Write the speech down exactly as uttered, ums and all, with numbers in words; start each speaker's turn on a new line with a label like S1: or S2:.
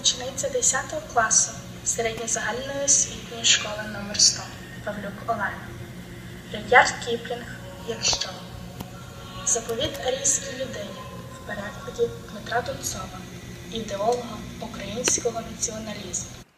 S1: учениця десятого класу середньої загальної освітньої школи номер сто Павлюк Олена. Рудьярд Кіплінг «Якщо». Заповіт арійській людині в перекладі Дмитра Донцова, ідеолога українського націоналізму.